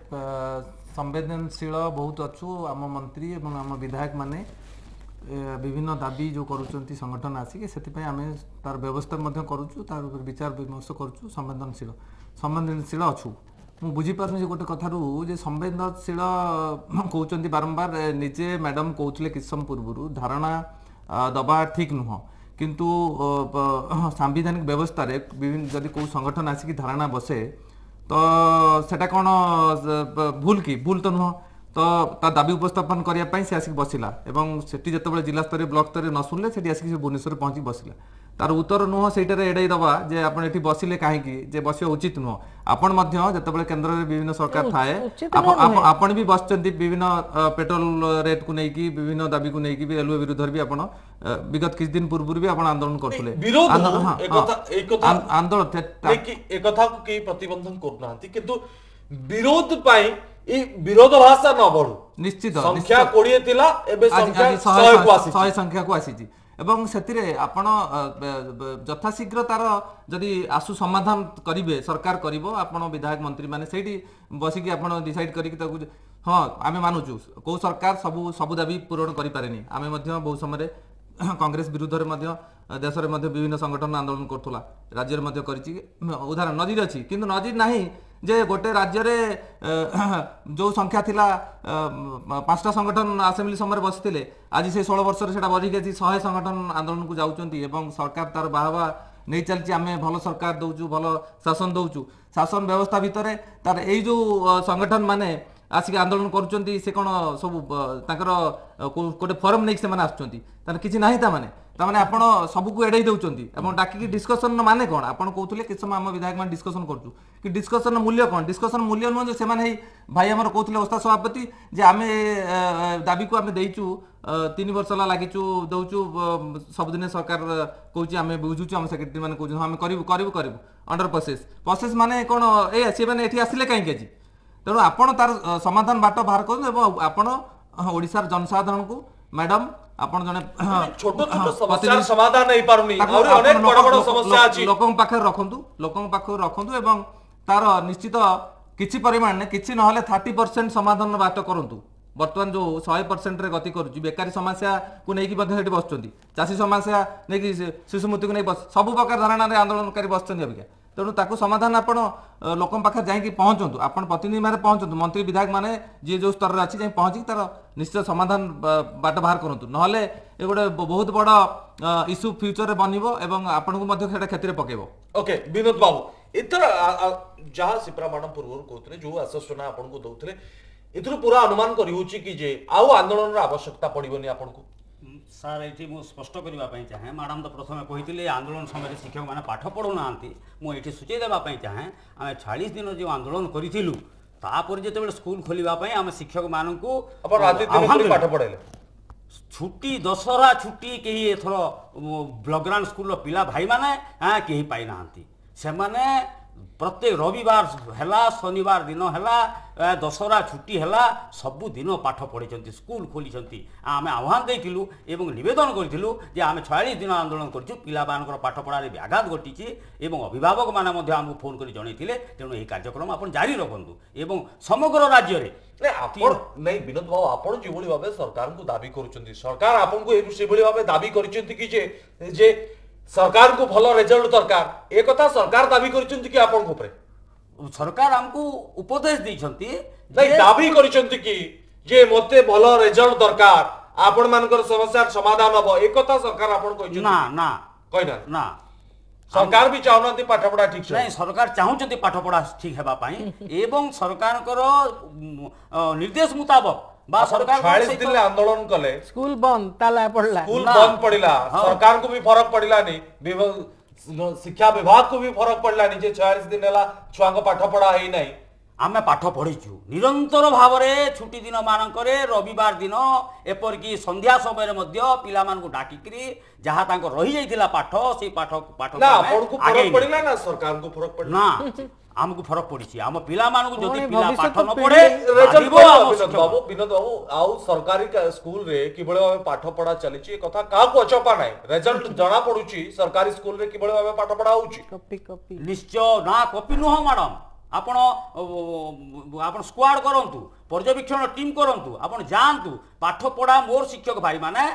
संवेदनशील बहुत अच्छु आम मंत्री एवं आम विधायक माने विभिन्न दाबी जो करुँच संगठन आसिक से आम तार व्यवस्था करुचु तार विचार विमर्श करुचु संवेदनशील अच्छु मु बुझीपार गोटे कथारू जे संवेदनशील कहते बारंबार निजे मैडम कहते किछ समय पूर्व धारणा दबा ठीक नुह किंतु सांविधानिक व्यवस्था रे विभिन्न जदि को संगठन आसिक धारणा बसे तो सेटा कौन भूल की भूल तो नुह तो ता दाबी उपस्थापन करने से आसिक बसिला एवं सेठी जिते जिला स्तर ब्लॉक स्तर न सुनले सेठी आसिक भुवनेश्वर पहुंची बसिला तार उत्तर नुह सेटार एड़ाई दबा जे आपण एठी बसिले कहीं जे बसिया उचित नुह आपण मध्य जतबेले केंद्र रे विभिन्न सरकार थाए आपण भी बसचंती विभिन्न पेट्रोल रेट को नेकी विभिन्न दाबी को नेकी भी रेलवे विरुद्ध भी आपण विगत किछ दिन पूर्व भी आपण आंदोलन करथुले विरोध आंदोलन एक कथा को के प्रतिबंधन करनांती किंतु विरोध पाई ई विरोध भाषा न बढ़ू निश्चित संख्या 20 थिला एबे संख्या 100 को आसी 100 संख्या को आसी एवं से आपण यथाशीघ्र तार जदि आसु समाधान करेंगे सरकार करिवो आपण विधायक मंत्री माने सेठी बसिकी आपण डिसाइड करिक हाँ आम मानुचु कौ सरकार सबु दाबी पूरण करि पारेनी आमे मध्य बहुत समय कांग्रेस विरुद्ध रे देश में विभिन्न संगठन आंदोलन करथुला राज्य में उदाहरण नजीर अच्छी किंतु नजीर नहीं जे गोटे राज्य रे जो संख्या थिला 5टा संगठन असेंबली समय बसते आज से 16 वर्ष से बढ़ी गई 100 संगठन आंदोलन को जाउचंती एवं सरकार तार बाहवा नहीं चलती आम भल सरकार दौचु भल शासन दौचु शासन व्यवस्था भितर तार यही जो संगठन माने आसिक आंदोलन करुँच से कौन सब गोटे फॉर्म नहीं से आसुँच किसी ना तामाने आपण सबको एड़ाई दौरान और डाकिकी डिस्कसन माने कौन आप कहते कि समय आम विधायक मैंने डिस्कसन करूँ कि डिस्कसन मूल्य कौन डिस्कसन मूल्य नुह जो से भाई आम कहते ओस्ता सभापति जे आम दाबी को आम देचु 3 वर्ष लगिचु दौचु सबुदिन सरकार कौच आम बुझुचु आम सेक्रेटरी मैंने कौन आम करूँ अंडर प्रोसेस माने कौन ए सी मैंने ये आसिले कहीं आज तेणु आपण तार समाधान बाट बाहर करूँ आपण ओडिशार जनसाधारण को मैडम आपण जने छोट छोट समस्या समाधान नहीं पारुनी और अनेक बड़ बड़ समस्या अछि लोकन पाखर रखंतु एवं तार निश्चित किछि परिमाण ने किछि नहले 30% समाधान बाट करंतु वर्तमान जो 100% रे गति करूची बेकारी समस्या को नेकी बध हेटी बसचंती चासी समस्या नेकी शिशु मृत्यु को नै बस सब प्रकार धारणा रे आंदोलनकारी बसचंती अबिका तेणु ताकू समाधान आपण लोकन पाखे जाइकी पहुंचंतु आपण प्रतिनिधि माने पहुंचंतु मंत्री विधायक माने जे जो स्तर रे अछि जाई पहुंची तार निश्चित समाधान बाट बाहर करंतु नहले ए गोटे बहुत बड़ इश्यू फ्यूचर रे बनिबो एवं आपण को मध्ये सेटा क्षति रे पकेबो ओके विनोद बाबू इतर जहां सिप्रामाण पूर्व कहतले जो आश्वासन आपण को दउतले इतर पूरा अनुमान करि होची कि जे आउ आंदोलन रा आवश्यकता पड़िबोनी आपण को सार ये मुझे स्पष्ट करने चाहे मैडम तो प्रथम कहते आंदोलन समय शिक्षक मैंने पाठ पढ़ू ना मुझे सूचई देवाई चाहे आम 40 दिन जो आंदोलन करूँ तापर जो स्कूल खोलने आम शिक्षक मान पाठ पढ़ाइले छुट्टी दशहरा छुट्टी कहीं एथर ब्लग्राउंड स्कूल पिला भाई मैंने कहीं पाई ना से प्रत्येक रविवार है शनिवार दिन है दशहरा छुट्टी है सबु दिन पाठ पढ़ी स्कूल खोली आम आह्वान देलु एवं नवेदन करूँ जे आम 46 दिन आंदोलन करूँ पिला पाठ पढ़ार व्याघात घटी एवं अभिभावक मैंने आमको फोन कर जनइले तेणु यह कार्यक्रम आप जारी रखु एवं समग्र राज्य में नहीं विनोद बाबू आपण जो भाव सरकार को दाबी कर सरकार आपको दाबी कर सरकार को भल रिजल्ट दरकार एक कथा सरकार दाबी करछंती कि आपन ऊपर सरकार हमको उपदेश दैछंती नहीं दाबी करछंती कि जे मते भल रिजल्ट दरकार आपन मानकर समस्या समाधान हबो एक कथा सरकार आपन कहछंती ना ना कहना ना सरकार भी चाहनती पाठ पढ़ा ठीक नहीं सरकार चाहूचंती पाठ पढ़ा ठीक हेबा पई एवं सरकार निर्देश मुताबिक बा सरकार 40 दिन आंदोलन कले स्कूल बंद ताला पड़ला स्कूल बंद पड़िला सरकार को भी फरक पड़िला नहीं शिक्षा विभाग को भी फरक पड़ला नहीं जे 40 दिन हला छुआ को पाठ पढ़ा है नहीं आमे पाठ पढ़ीचु निरंतर भाव में छुट्टी दिन मानकरे रविवार दिन एपरिक संध्या समय पिला मानकु डाकिकरी जहाँ तांको रही जाइथिला पाठ से पाठ ना आपनको फरक पड़िला ना सरकार को फरक पड़िला ना आमको फरक पड़ी आम पिला मानकु जदि पिला भविष्य पाठ तो न पढ़े रिजल्ट आदिबो आम विनोद बाबू विनोद बाबू आउ सरकारी स्कूल रे किबळे भाबे पाठ पढा चलीची कथा का को अचपा नाही रिजल्ट जणा पडुची सरकारी स्कूल रे किबळे भाबे पाठ पढा होउची कॉपी कॉपी निश्चय ना कॉपी नुह मैडम आपण आपण स्क्वाड करंतु पर्यवेक्षण टीम करंतु आपण जानतु पाठ पढ़ा मोर शिक्षक भाई माने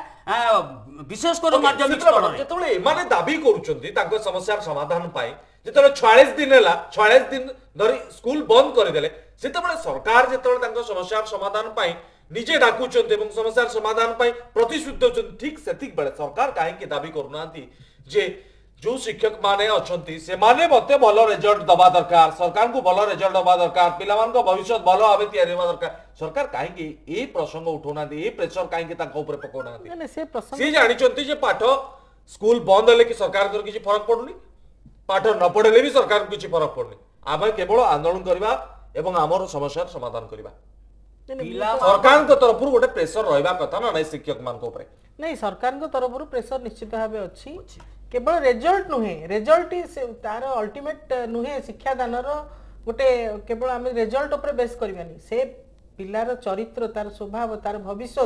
विशेष कर माध्यमिक स्तर रे जेतले माने दाबी करूचंती तांको समस्यार समाधान पाई जेतले 46 दिन हैला 46 दिन धरी स्कूल बंद कर देले सेतबेले सरकार जेतले तांको समस्यार समाधान पाई निजे डाकुचंती एवं समस्यार समाधान पाई प्रतिश्रुति होचंती ठीक सेतिक बेले सरकार काहे के दाबी करूनांती जे जो शिक्षक माने अछंती से माने मते भलो रिजल्ट दबा दरकार सरकार को भलो रिजल्ट दबा दरकार पिला मान को भविष्य भलो आबे तयारी होबा दरकार सरकार काहे के ए प्रसंग उठोना दे ए प्रेशर काहे के ताको ऊपर पकोना दे ना से प्रसंग से जानि चंती जे पाठ स्कूल बंद होले कि सरकार को किछि फरक पडुनी पाठ न पढले भी सरकार को किछि फरक पडुनी आमे केवल आंदोलन करबा एवं हमर समस्यार समाधान करबा पिला सरकार को तरफ गोटे प्रेशर रहबा कथा ना नै शिक्षक मान को ऊपर नहीं सरकार को तरफ प्रेशर निश्चित भाव अच्छी केवल रिजल्ट नुहे रिजल्ट तार अल्टीमेट नुहे शिक्षादान गोटे केवल आम रिजल्ट ऊपर बेस करबानी से पिलार चरित्र तार स्वभाव तार भविष्य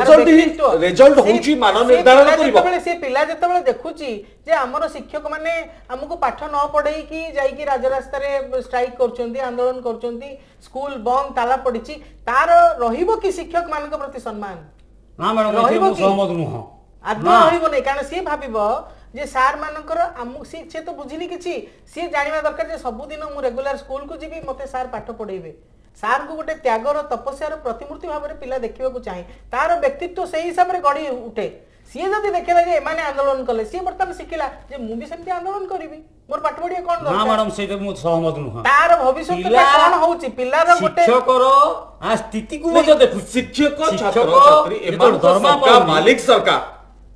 रिजल्ट होची मान निर्धारण करबो से पिला जतबेले देखुची जे हमर शिक्षक माने हमको पाठ न पढ़ई की जाई की राजरास्ता रे स्ट्राइक करचंदी आंदोलन करचंदी स्कूल बंद ताला पड़िची तार रहिबो कि शिक्षक मान के प्रति सम्मान ना मैडम रहिबो से सहमत नुह आदमी रहिबो नै कारण से भाबिबो जे सार मानकर आमु से तो बुझिनी किछि से जानिबा दरकार जे सब दिन मु रेगुलर स्कूल को जीवी मते सार पाठ पढेबे सार को गोटे त्यागर तपस्यार प्रतिमूर्ति भाव में पिला देखा चाहे तार व्यक्तित्व से हिसाब से गढ़ी उठे सी जब देखला जे एमाने आंदोलन कले सी बर्तमान शिखिला जे मु भी सेमती आंदोलन करिवि मोर पाठ पढिया कोन ना मैडम से मु सहमत नुह तार भविष्य कोन होउची पिलार गोटे शिक्षकर आ स्थिति को मते देखु शिक्षक छात्र छात्री एमान सरकार मालिक सरकार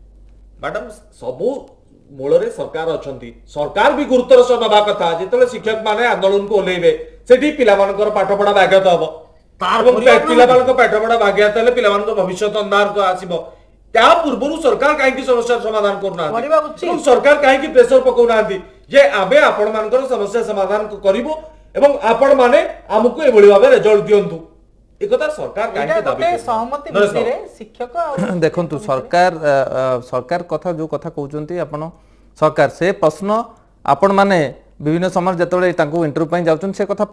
मैडम सबु मूलरे सरकार अछंती सरकार भी गुरुतर सह नबा कथा जेतले शिक्षक माने आंदोलन को ओलेइबे सेठी पिला मानकर पाठ पढा व्याघात हबो तार पिला मानकर पाठ पढा व्याघात हले पिला मानकर भविष्य अंधार को आसीबो त्या पूर्वरु सरकार काहे की समस्या समाधान करना सरकार काहे की प्रेशर पकोनांती जे आबे आपण मानकर समस्या समाधान करिवो एवं आपण माने हमकु एबोली भाबे रिजल्ट दियंतु एकता सरकार काहे के दाबी सहमति भितरे शिक्षक देखंतु सरकार कथा जो कथा कहउचंती आपण सरकार से प्रश्न आपण माने विभिन्न समय जेतबेले तांको इंटरव्यू पई जाउछन से कथा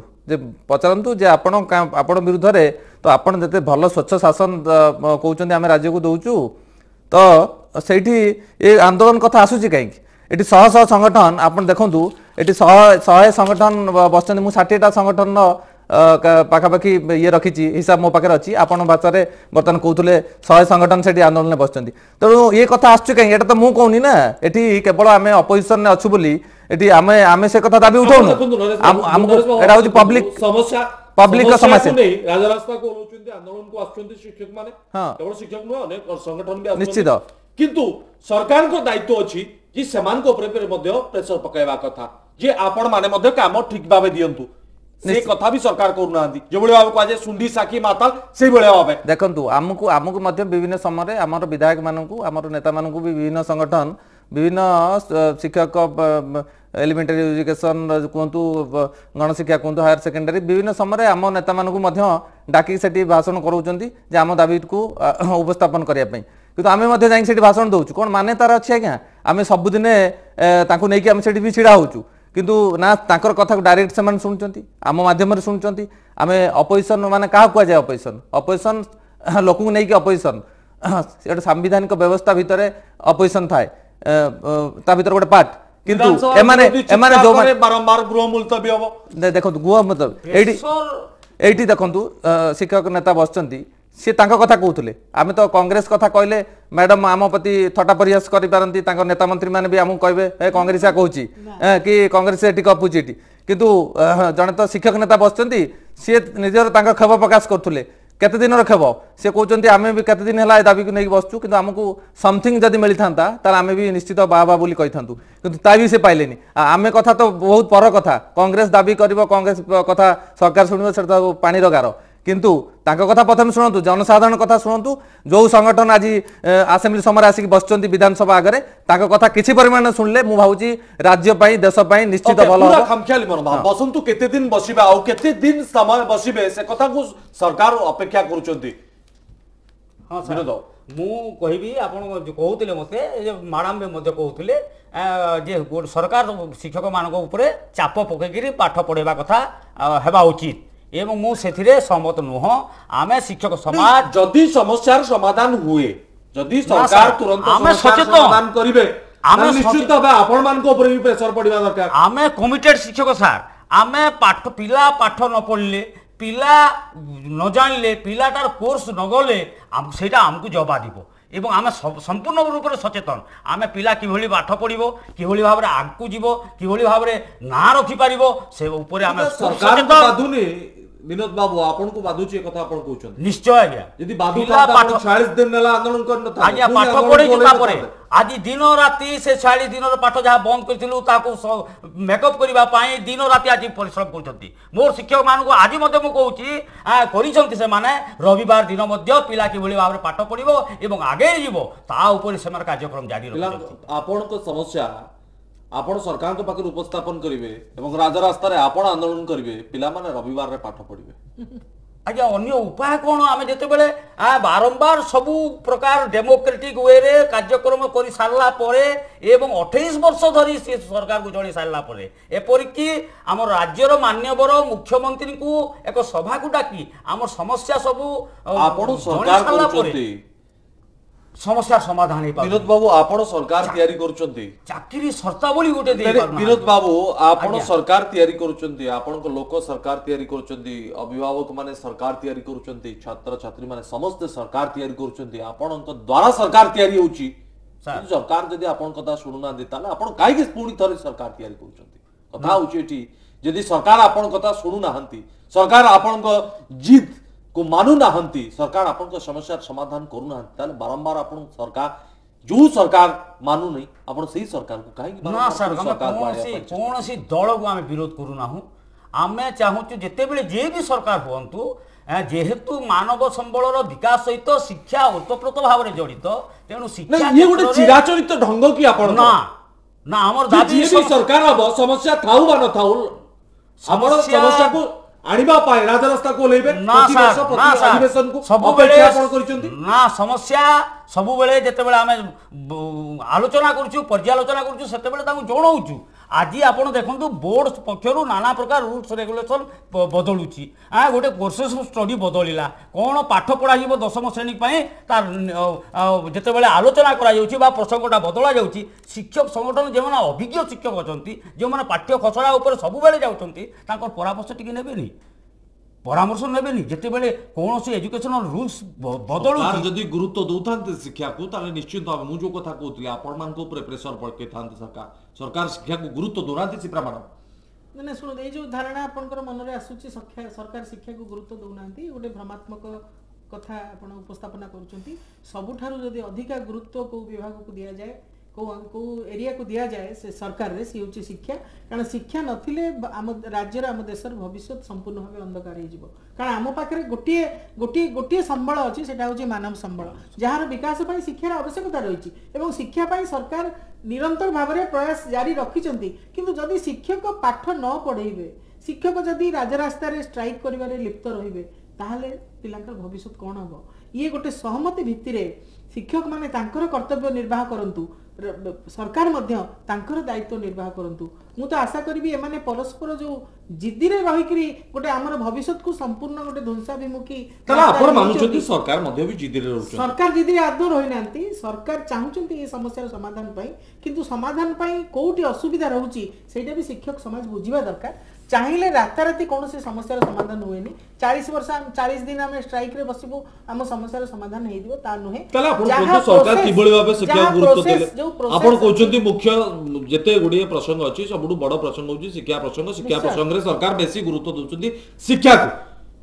पचरंतु जे आपण विरुद्ध रे तो आपण जते भलो स्वच्छ शासन कहउचंती हम राज्य को दउचु तो सेठी ए आंदोलन कथा आसुची काई एटी शह शह संगठन आपण देखंतु एटी शह संगठन बसचंदी मु 60 टा संगठन पाखापाखि ये रखी हिसाब मो पाखे अच्छी आपण भाषा बर्तमान कहते 100 संगठन से आंदोलन बसुँच तेणु ये कथा आसुँ कहीं तो मुझे कहूनी ना ये केवल आम अपोजिशन अच्छु बोली आम से कथा दाबी उठाऊनु आमको एटा हूँ पब्लिक समस्या पब्लिक समस्या राजरास्ता को ओलौचंती आंदोलन को आछंती शिक्षक माने केवल शिक्षक न अनेक संगठन भी निश्चित किंतु सरकार को दायित्व अछि कि समान को प्रेशर पकाइबा कथा जे आपण माने मध्य काम ठीक भाबे दियंतु से कथा भी सरकार करूनांती जो बळे बाबू काजे सुंडी साखी माताल से बळे बाबे देखंतु आमको मध्य विभिन्न समय हमर विधायक मानकू हमर नेता मानकू भी विभिन्न संगठन विभिन्न शिक्षक एलिमेंटरी एजुकेशन कहतु गणशिक्षा कहतु हायर सेकेंडरी विभिन्न समय आम नेता मानकू मध्य डाकी सेठी भाषण कराउचंती जे आम दाबी को उपस्थापन करिया पई किंतु आमे मध्य जाई सेठी भाषण दउचु कोन माने तार अछि आज्ञा आमे सब दिने तांको नेकी आमे सेठी भी छिडा होचु किंतु ना तांकर कथा को डायरेक्ट से शुणुंट आम मध्यम शुणुंट आम अपोजिशन माने क्या कहुए अपोजिशन अपोजिशन लोक नहीं अपोजिशन गोटे सांविधानिक व्यवस्था भितर अपोजिशन थाए ता भीतर गोटे पार्ट किंतु एमाने एमाने जो बारंबार गृह मुलतवी हबो देखो गृह मुलतवी एठी देखंतु शिक्षक नेता बसचंती सी तांको कथा कहते आम तो कांग्रेस कथा कहले मैडम आम प्रति थटा परिहास करिपारती नेता मंत्री मैंने भी आमको कहे ए कांग्रेस कहूँ कि कांग्रेस एटी कपुची एटी किंतु जड़े तो शिक्षक नेता बसचंती सी निजर खेप प्रकाश करते केते दिन रखब से कहते आम भी केते दिन है दाबी को नहीं बसचु कि आमको समथिंग जदि मिली था तार आम भी निश्चित बाबा बोली कही था कि भी से पाइले आम कथा तो बहुत पर कथा कांग्रेस दाबी कर कांग्रेस कथा सरकार शुणव से पानी गार किंतु तांको कथा प्रथम शुणु जनसाधारण कथा शुणु जो संगठन आज आसेम्बली समय आसिक बसचंती विधानसभा आगे तांको कथा किछि परिमाण सुनले मु भावुची राज्य पई देश पई निश्चित भलो पूरा खामख्याली मनोभाव बसंतु केते दिन बसिबे आ केते दिन समय बसिबे से कथा को सरकार अपेक्षा करूचंती हाँ सर मु कहबी आपण जो कहउतिले मते मैडम भी मते कहउतिले जे सरकार शिक्षक मानक ऊपर चाप पकेगिरी पाठ पढ़ेबा कथा हेबा उचित एवं मु सेथिरे सहमत नुह आमे शिक्षक समाज जदि समस्यार समाधान हुए जदि सरकार सर, तुरंत आमे समस्यार सचेतन। समाधान करिवे आमे निश्चित भाबे आपण मानको ऊपर भी प्रेशर पड़िबा दरकार आमे कमिटेड शिक्षक सार आमे पाठ पिला पाठ न पढ़ले पिला न जानले पिलाटार कोर्स न गले सेटा आमको जवाब दिबो एवं आमे संपूर्ण रूप से सचेतन आमे पिला किभली पाठ पढ़िबो किभली भाबरे आगकू जीवो किभली भाबरे ना रखि पारिबो से ऊपर आमे सरकार को बाधुनी विनोद बाबू आपण को बाधुची कथा आपण कहउछन निश्चय आज्ञा यदि बाधु पिला पाठ पाठ 40 दिन नेला आंदोलन कर नथा आज्ञा पाठ पढ़े तापरे आज दिन राति से 40 दिन पाठ जहाँ बंद करथिलु ताको मेकअप करबा पाई दिन राति आज परिश्रम करछंती मोर शिक्षक मान को आज मते मु कहउची करिसंती से माने रविवार दिन मध्य पिला कि भली भाबरे पाठ पढ़िबो एवं आगे जीवो ता ऊपर सेमार कार्यक्रम जारी रखछंती आपण को समस्या आपण सरकार के पाखर उपस्थापन करिवे एवं राजरास्ता रे आपण आंदोलन करिवे पिला माने रविवार रे पाठ पढ़िवे आज्ञा अन्य उपाय कौन आम जिते बड़े बारंबार सबू प्रकार डेमोक्रेटिक वे रे कार्यक्रम कर सारा एवं 28 वर्ष धरी से सरकार को जन सारा एपरिक आम राज्यर मान्यवर मुख्यमंत्री को एक सभा को डाकी आम समस्या सबू आपण सरकार करूचंती समस्या समाधान विनोद बाबू आपण सरकार तैयारी करूचंती चाकरी शर्तावली गोटे दे विनोद बाबू आपण सरकार तैयारी करूचंती आपण को लोक सरकार तैयारी करूचंती अभिभावक माने सरकार तैयारी करूचंती छात्र छात्री माने समस्त सरकार तैयारी करूचंती आपण को द्वारा सरकार तैयारी होची सरकार जदी आपण कथा सुनु ना देता आपण काई के पूरी थरे सरकार तैयारी करूचंती कथा होची एठी जदी सरकार आपण कथा सुनु नाहंती सरकार आपण को जिद को मानु नाहंती सरकार आपण को समस्या समाधान करू नाहंती ताले बारंबार आपण सरकार जो सरकार मानु नहीं आपण सही सरकार को काहे ना सर कौन सी दल को आम विरोध करू ना आमे चाहूँ जिते बड़े जे भी सरकार हुंतु जेहेतु मानव संबल विकास सहित शिक्षा ओतप्रोत भाव में जड़ित तेणु शिक्षा ये गोटे चिराचरित ढंग की आपण ना ना हमर दाबी भी सरकार अब समस्या थाउ बा न थाउ आपण समस्या को आनिबा पाए राजरास्ता को लेबे अधिवेशन को सब अपेक्षा आपण करिसंती ना समस्या सब बेले जेते बेले आमे आलोचना करूछु पर्यालोचना करूछु सेते बेले ताकू जणाउछु आज आपण देखंतु बोर्ड पक्षरु नाना प्रकार रूल्स रेगुलेशन बदलुची गोटे कोर्सेस स्टडी बदलिला कौन पाठ पढ़ा जीव 10म श्रेणी पई तार जेते बेले आलोचना करा जाउची बा प्रसंगटा बदला जाउची शिक्षक संगठन जे माने अभिज्ञ शिक्षक अछंती जे माने पाठ्य खसड़ा ऊपर सब बेले जाउछंती तांकर परामर्श टिके नेबेनी परामर्श नेबेनी जेते बेले कौन से एजुकेशनल रूल्स बदलु जदि गुरुत्व दउथांते शिक्षा को ताले निश्चित भाव मु जो कथा कहउतली आपण मान को ऊपर प्रेशर पड़के थांते सरकार शिक्षा को गुरुत्व दोनांती से प्रमाण ना शुणु ये जो धारणा आपंकर मन में आसूची सरकार शिक्षा को गुरुत्व दौना गोटे भ्रमात्मक कथा आप उपस्थापना करुँच सबुठारु जदि अधिका गुरुत्व को विभाग को दि जाए को एरिया को दिया जाए से सरकार रे सी होची शिक्षा कारण शिक्षा नथिले आम राज्य आम देशर भविष्य संपूर्ण भाव अंधकार हो कारण आम पाखे गोटे गोटे गोटे संबल अच्छी से मानव संबल जार विकास शिक्षार आवश्यकता रही है शिक्षापी सरकार निरंतर भाव में प्रयास जारी रखिंट किंतु जदि शिक्षक पाठ न पढ़ेबे शिक्षक जदि राजरास्ता स्ट्राइक कर लिप्त रे ताहले पिलांकर भविष्य कौन हम ये गोटे सहमति भित्ति शिक्षक माने तांकर कर्तव्य निर्वाह करंतु सरकार मध्य तांकर दायित्व निर्वाह करंतु मु तो आशा करी एमाने परस्पर जो जिद्दी रे रही करी गोटे हमर भविष्य को संपूर्ण गोटे ध्वंसाभिमुखी तला आपण मानुचंती सरकार मध्य भी जिद्दी रे रहउछन सरकार जिद्दी रे आदौ रहि नांती सरकार चाहुचंती ए समस्या समाधान पई किंतु समाधान पई कोउटी असुविधा रहउची सेटा भी शिक्षक समाज बुझिबा दरकार चाहिए राताराति कौन से समस्या समाधान हुए 40 वर्ष 40 दिन आम स्ट्राइक रे बसिबो आम समस्या समाधान हेइ दिबो ता नुहे तला आपण सरकार किबळी भाबे शिक्षा गुरुत्व देले आपण कहउचंती मुख्य जेते गुडिये प्रसंग अछि सबडु बड़ प्रसंग होची शिक्षा प्रसंग रे सरकार बेसी गुरुत्व दउचंती शिक्षा को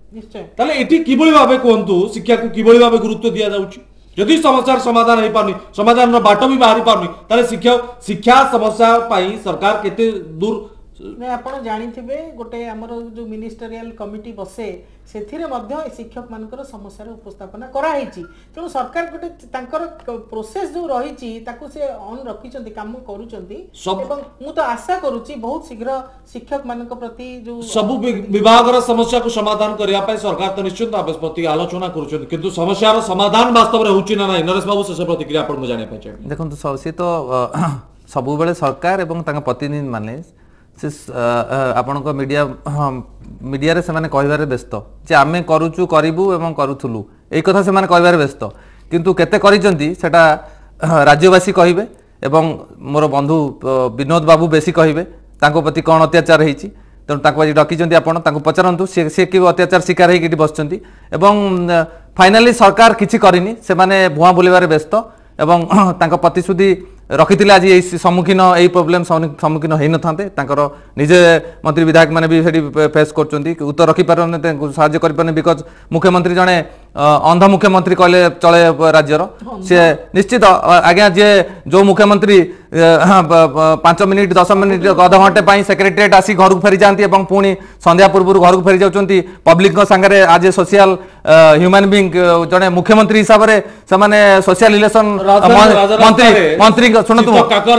ନିଶ୍ଚୟ তাহলে এটি কিভাবে ভাবে কোনতু শিক্ষাକୁ কিভাবে ভাবে গুরুত্ব দিয়া যাଉଛି যদি সমস্যার সমাধান হই পারনি সমাধানর বাট भी বাহারি পারনি তাহলে শিক্ষা সমস্যা পাই সরকার কেতে দূর ଆପଣ ଜାଣିଥିବେ ଗୋଟେ ଆମର ଯୋଉ ମିନିଷ୍ଟରିଆଲ କମିଟି ବସେ ସେଥିରେ ମଧ୍ୟ ଶିକ୍ଷକ ମାନଙ୍କର ସମସ୍ୟାର ଉପସ୍ଥାପନା କରାହେଇଛି ତେଣୁ ସରକାର ଗୋଟେ ତାଙ୍କର ପ୍ରୋସେସ ଯୋଉ ରହିଛି ତାକୁ ସେ ଅନ୍ ରଖିଛନ୍ତି କାମ କରୁଛନ୍ତି ଏବଂ ମୁଁ ତ ଆଶା କରୁଛି ବହୁତ ଶୀଘ୍ର ଶିକ୍ଷକ ମାନଙ୍କ ପ୍ରତି ଯୋଉ ସବୁ ବିଭାଗର ସମସ୍ୟାକୁ ସମାଧାନ କରିବା ପାଇଁ ସରକାର ତ ନିଶ୍ଚିତ ପ୍ରତି ଆଲୋଚନା କରୁଛନ୍ତି କିନ୍ତୁ ସମସ୍ୟାର ସମାଧାନ ବାସ୍ତବରେ ହେଉଛି ନା ନାହିଁ ନରେଶ ବାବୁ ଶେଷ ପ୍ରତିକ୍ରିୟା ଆପଣଙ୍କୁ ଜାଣିବା ପାଇଁ ଚାହିଁବି ଦେଖନ୍ତୁ ସେ ତ ସବୁବେଳେ ସରକାର ଏବଂ ତାଙ୍କ ପ୍ରତିନିଧି ମାନେ से आपणक मीडिया से कहबार व्यस्त जे आम करुचु करूँ एवं करूलु यही कथा से कहबार व्यस्त किंतु केते करिसेंती सेटा राज्यवासी कहिबे एवं मोर बंधु विनोद बाबू बेसी कहिबे तांको प्रति कौन अत्याचार होती तेणु तांको आज डकिचंती आपण तांको पचारंतु से कि अत्याचार शिकार होइकि बसचंती एवं फाइनाली सरकार किछि करिनी से माने भुआ बुलेबार व्यस्त एवं तांको प्रतिश्रुति रखिथिले आज यही सम्मुखीन यही प्रोब्लेम सम्मुखीन होई नथांते तांकर निजे मंत्री विधायक माने भी सेठी फेस करचंती उत्तर रखि पारने साहाय्य करि पारने बिकॉज मुख्यमंत्री जने अंध मुख्यमंत्री कहले चले राज्यर से निश्चित आज्ञा जे जो मुख्यमंत्री 5 मिनिट 10 मिनिट आधा घंटे पाई सेक्रेटरीट आसी घर को फेरी जाती और पुणी संध्या पूर्व घर को फेरी जाउछंती पब्लिक सांगे आज सोशल ह्यूमन बीइंग जने मुख्यमंत्री हिसाब से माने सोशल रिलेशन मंत्री सुनतु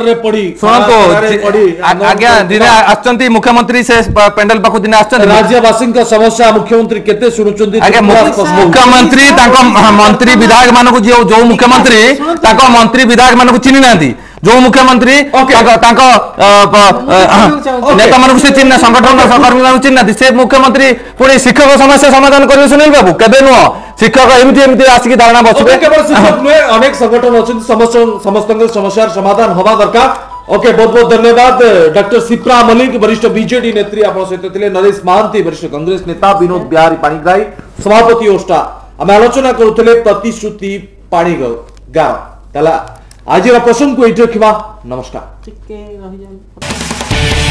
आज्ञा दिन आछंती मुख्यमंत्री से पेंडल पाखु दिन आछंती राज्यवासी का समस्या मुख्यमंत्री केते सुनुचंती आज्ञा मुख्यमंत्री तांको मंत्री विधायक मानको जो मुख्यमंत्री तांको मंत्री विधायक मानको चिन्हि नांती जो मुख्यमंत्री नेता मान से चिन्ह संगठन कर्मी मान चिन्ह से मुख्यमंत्री पुणी शिक्षक समस्या समाधान करेंगे सुनील बाबू केबे नुह शिक्षक एमती आसिक धारणा बसबे केवल शिक्षक नुहे अनेक संगठन अच्छे समस्त समस्या समाधान हवा दरकार ओके बहुत बहुत धन्यवाद डॉक्टर सिप्रा मलिक वरिष्ठ बीजेडी नेत्री आप सहित थे नरेश महांती वरिष्ठ कांग्रेस नेता विनोद बिहारी पाणिग्राही सभापति ओष्टा आम आलोचना करुले प्रतिश्रुति पाणीगार आज प्रसंग को ये रखा नमस्कार।